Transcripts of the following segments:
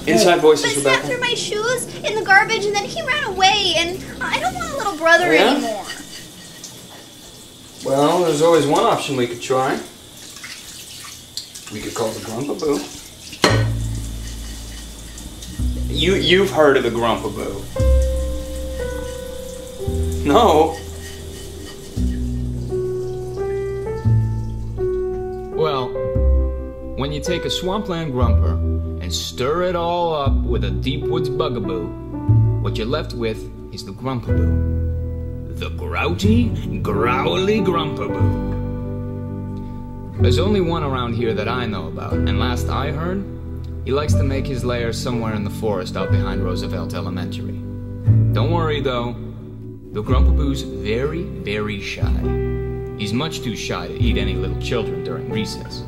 Inside voices, But Rebecca. Sam threw my shoes in the garbage and then he ran away, and I don't want a little brother anymore. Well, there's always one option we could try. We could call the Grumpaboo. You've heard of the Grumpaboo. No. Well, when you take a swampland grumper and stir it all up with a deep woods bugaboo, what you're left with is the Grumpaboo. The grouty, growly Grumpaboo. There's only one around here that I know about, and last I heard, he likes to make his lair somewhere in the forest out behind Roosevelt Elementary. Don't worry though, the Grumpaboo's very, very shy. He's much too shy to eat any little children during recess.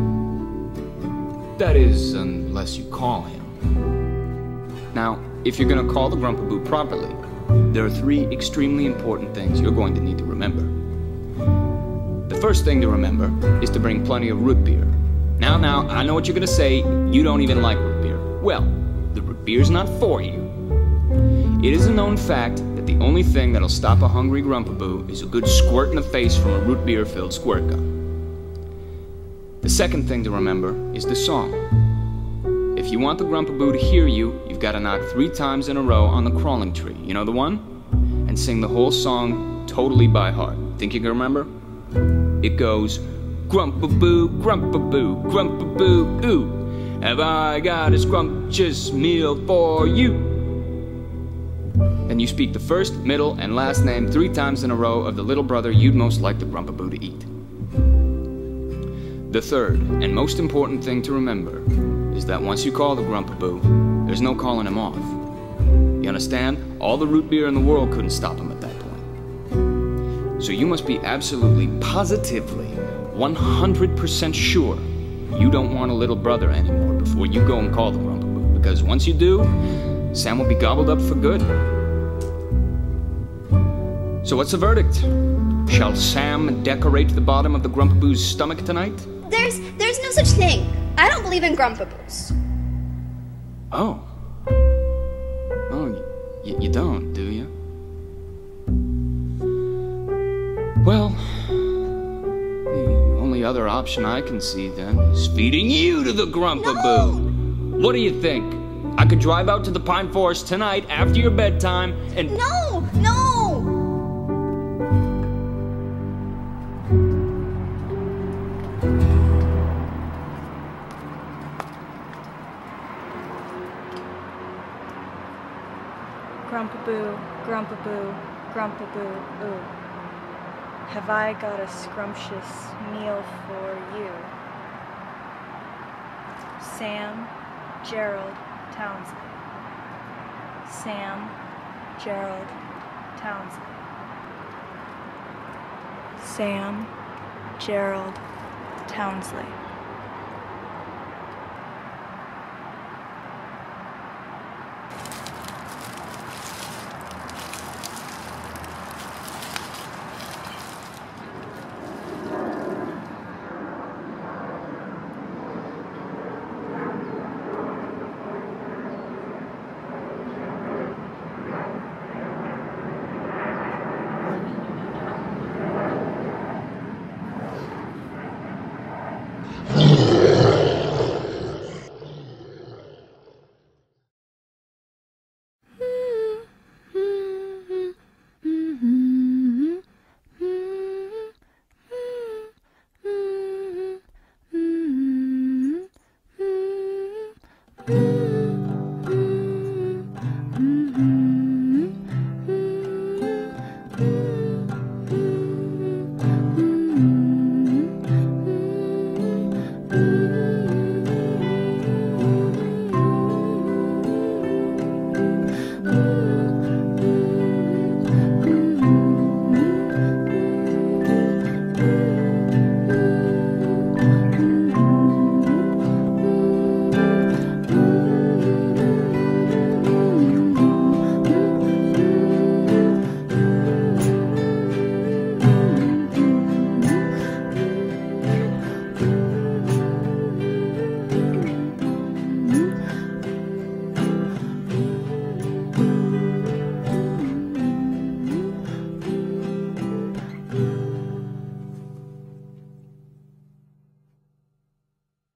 That is, unless you call him. Now, if you're gonna call the Grumpaboo properly, there are 3 extremely important things you're going to need to remember. The first thing to remember is to bring plenty of root beer. Now, I know what you're gonna say, you don't even like root beer. Well, the root beer's not for you. It is a known fact that the only thing that'll stop a hungry Grumpaboo is a good squirt in the face from a root beer-filled squirt gun. The second thing to remember is the song. If you want the Grumpaboo to hear you, you've got to knock 3 times in a row on the crawling tree. You know the one? And sing the whole song totally by heart. Think you can remember? It goes, Grumpaboo, Grumpaboo, Grumpaboo, ooh, have I got a scrumptious meal for you? Then you speak the first, middle, and last name 3 times in a row of the little brother you'd most like the Grumpaboo to eat. The third, and most important thing to remember, is that once you call the Grumpaboo, there's no calling him off. You understand? All the root beer in the world couldn't stop him at that point. So you must be absolutely, positively, 100% sure you don't want a little brother anymore before you go and call the Grumpaboo, because once you do, Sam will be gobbled up for good. So what's the verdict? Shall Sam decorate the bottom of the Grumpaboo's stomach tonight? There's no such thing. I don't believe in Grumpaboos. Oh. Oh, you don't, do you? Well, the only other option I can see then is feeding you to the Grumpaboo. No! What do you think? I could drive out to the pine forest tonight after your bedtime and... No! Grumpaboo, Grumpaboo, Grumpaboo, ooh. Have I got a scrumptious meal for you? Sam, Gerald, Townsley. Sam, Gerald, Townsley. Sam, Gerald, Townsley. Mm-hmm.